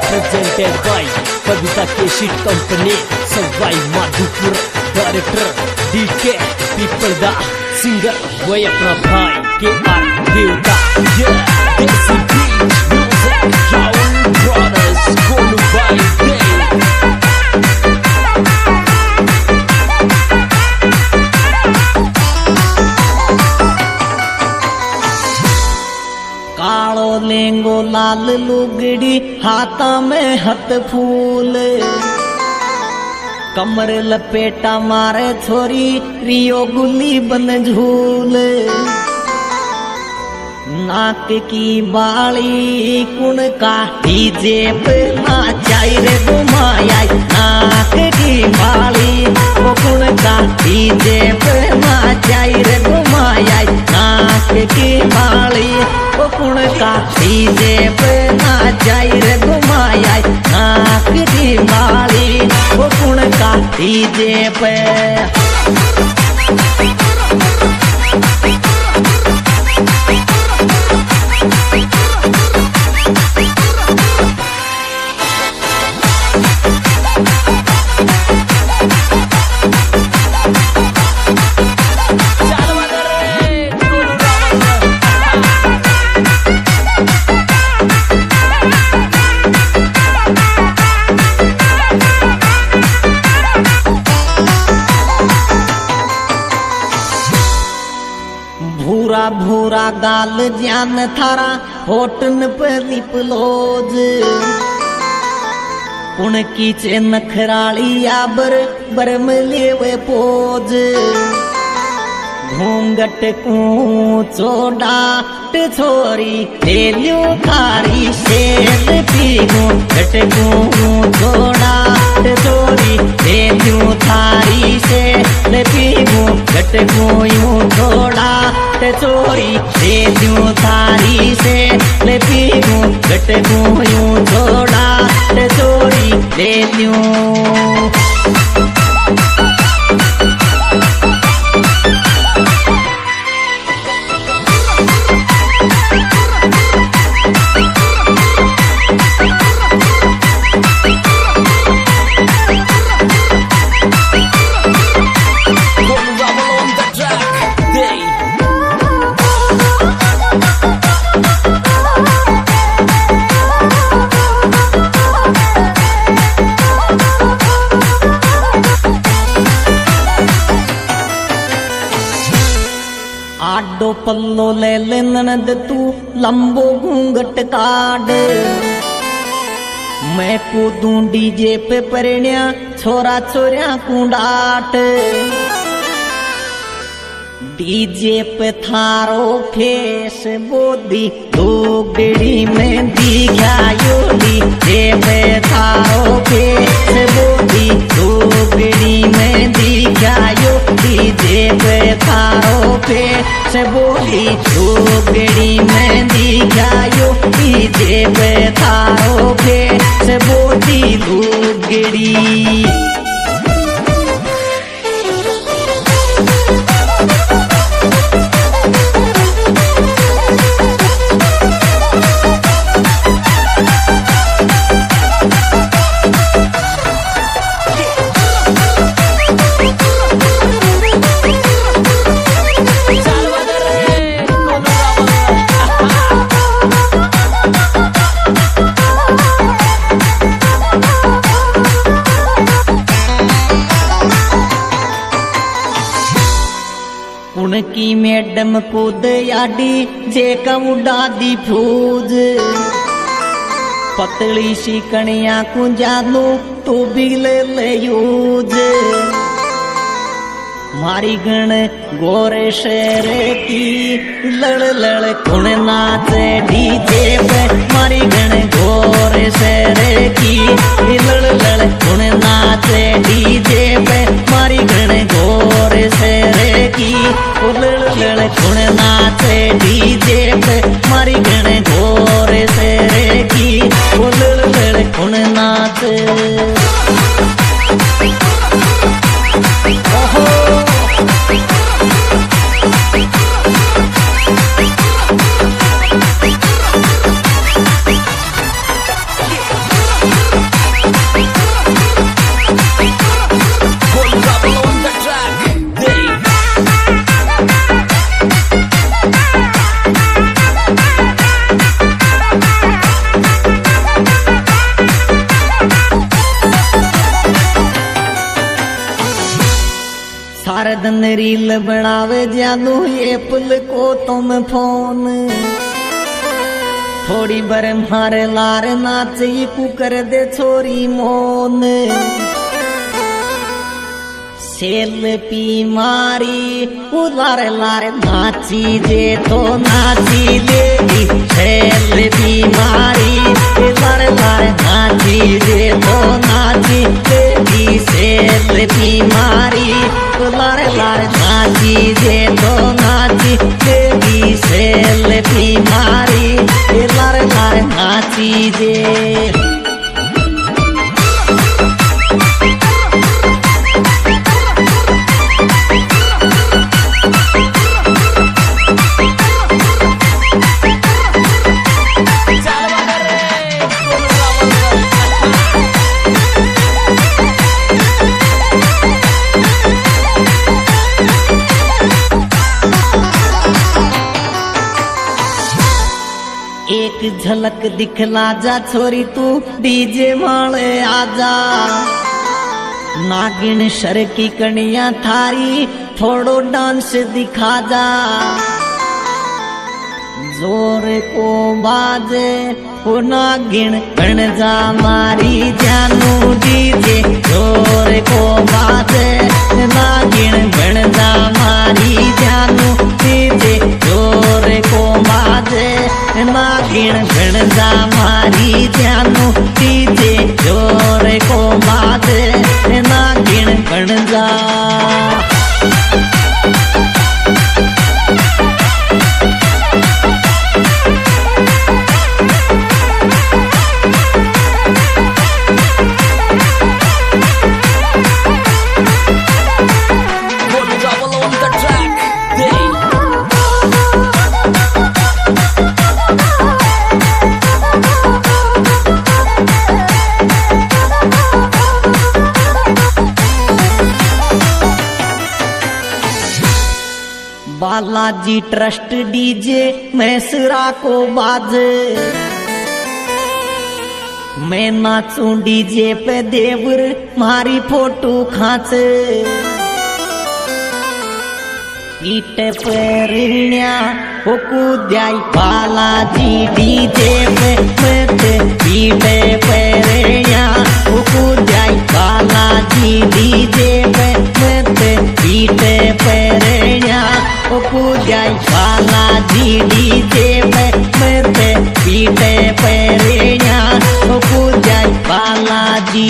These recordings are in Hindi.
presented by Kavita Keshit Company, Savai Madhupur, Director DK People Da, Singer Boy अपना भाई KR देवता, yeah, KCP Music, Raul Brothers, Kolu Bhai Dev. कालो लेंगो लाल लुगड़ी हाथा में हथ फूल, कमर लपेटा मारे छोरी रियो गुली बन झूल, नाक की बाली कुण का डीजे पे नाचाई रे घुमाया, नाक की बाली वो कुण का डीजे पे नाचाई रे घुमाया, नाक की बाली वो कुण का डीजे पे नाचाई रे घुमाया, नाक की बाली वो कुण का डीजे पे। भूरा भूरा गाल जान थारा होटन पे लिपलोज, उनकी चे नखराली आबर बरम लेवे पोज, घूंघट को चोडाट छोरी लेलियो थारी शेर पी, घूंघट को चोडाट छोरी लेलियो थारी शेर पी, घूंघट को यूं चोडाट छोरी लेलियो थारी शेर पी, घूंघट को यूं चोडाट छोरी लेलियो। आडो पल्लो ले ले ननद तू लंबो घूंघट काड, मैं कूदूं डीजे पे परण्या छोरा छोरिया कुंडाट, डीजे पे थारो फेस बोदी लुगड़ी में दिखायो, डीजे पे थारो फेस बोदी लुगड़ी में दिखायो, डीजे पे थारो फेस बोदी लुगड़ी में दिखायो, डीजे पे थारो फेस बोदी लुगड़ी। उनकी मैडम कूद याडी जे उड़ा दी फूज, पतली सी कणिया को जानू तू भी ले यूज, मारी गण गोरे शेर की लड़ लड़ कुण नाचे डीजे पे, मारी गण गोरे शेर की लड़ लड़ कुण नाचे डीजे पे, मारी गण गोरे शेर की लड़ लड़ कुण नाचे डीजे पे, मारी गण गोरे शेर की लड़ लड़ कुण नाचे। ओहो दिन रील बनावे जानू एप्पल को तुम फोन थोड़ी बर मारे लार नाच कु कर दे छोरी मोन सेल्फी मारी उलार लार नाची जे तो नाची लेगी सेल्फी मारी उलार लार नाची जे तो नाची लेगी सेल्फी मारी उलार लार नाची जे तो नाची लेगी सेल्फी मारी उलार लार नाची जे एक झलक दिखला जा छोरी तू डीजे माले आजा नागिन शर की कनिया थारी थोड़ो डांस दिखा जा जोर को बाजे ओ नागिन बन जा मारी जानू डीजे जोर को बाजे नागिन बन जा मारी जानू डीजे जोर को बाजे नागिन बन जा मारी जानू डीजे जोर को बाजे नागिन बन जा बालाजी ट्रस्ट डीजे मैसरा को बाजे मैं नाचूं डीजे पे देवर मारी फोटो खाचे पीटे पैरिया ओ कूद्याई बालाजी डीजे पे मते पीटे पैरिया ओ कूद्याई बालाजी डीजे पे मते पीटे पैरिया ओ कूद्याई बालाजी डीजे पे मते पीटे पैरिया ओ कूद्याई बालाजी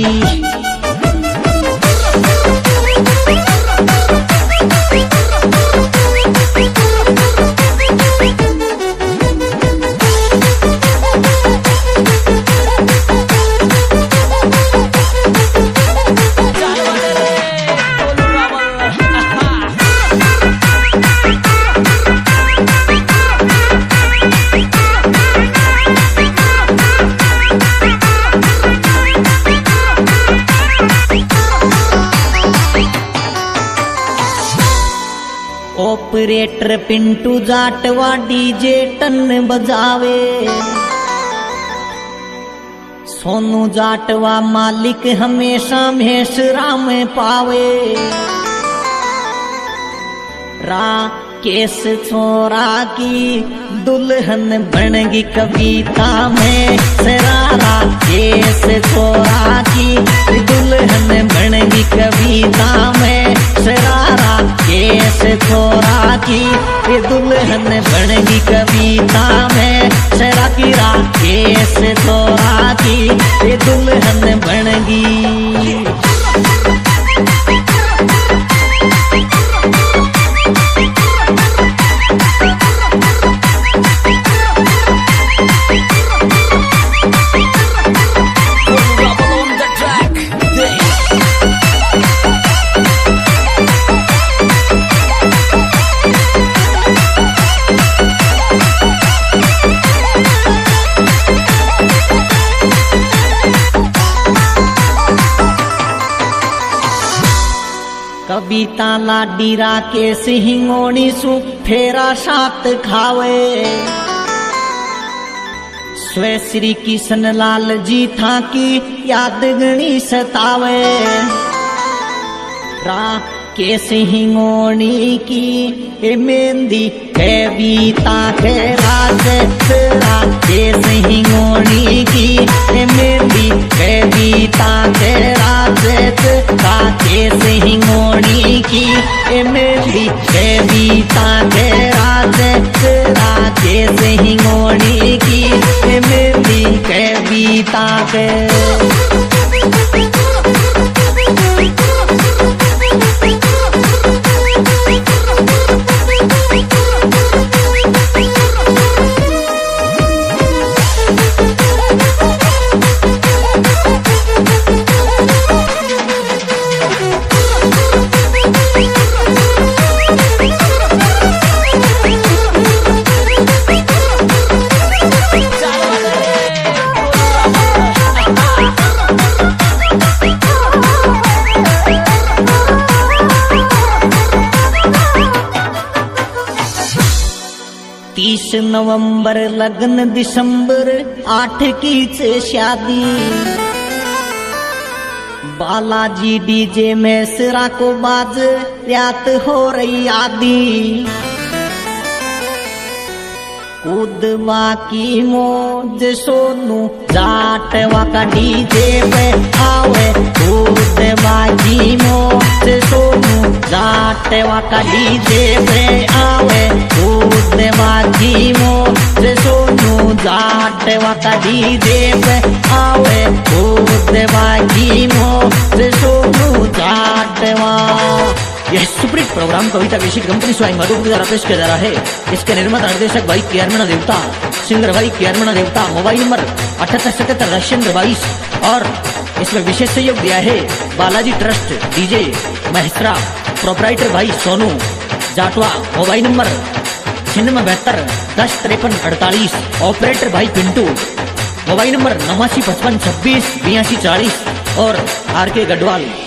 ऑपरेटर पिंटू जाटवा डीजे टन बजावे सोनू जाटवा मालिक हमेशा महेशरा में पावे राकेश छोरा की दुल्हन बनगी कविता में सरारा केस छोरा की दुल्हन बनगी कविता में सरारा केस छोरा की दुल्हन बनगी कविता में सरा की राकेश छोरा की दुल्हन बनगी कविता लाडी राकेश हिंगोणी सु फेरा सात खावे स्वे श्री किशन लाल जी था की याद गणी सतावे कैसे हिंगोनी की ए मेहंदी कविता के राज तेरा कैसे हिंगोनी की ए मेहंदी कविता के राज तेरा कैसे हिंगोनी की ए मेहंदी कविता के राज तेरा कैसे हिंगोनी की ए मेहंदी कविता के नवंबर लगन दिसंबर 8 की शादी बालाजी डीजे में सिरा को बाज रात हो रही आदि कूदवा की मौज सोनू जाटवा का डीजे पे आवे कूदवा की मौज सोनू जाटवा का डीजे पे आवे कूदवा की मौज सोनू जाटवा का डीजे पे आवे कूदवा की मौज सोनू जाटवा। यह सुपरहिट प्रोग्राम कविता केशिट कंपनी स्वाइन माधोपुर द्वारा पेश किया जा रहा है। इसके निर्माता निर्देशक भाई केआरमणा देवता, सिंगर भाई केआरमणा देवता। मोबाइल नंबर 7877 और इसमें विशेष सहयोग दिया है Balaji trust DJ Maheshwara, proprietor भाई Sonu Jatwa. Mobile number 9672 10 53 48, operator भाई पिंटू। मोबाइल नंबर 8955 26 82 40 और आर के गढ़वाल।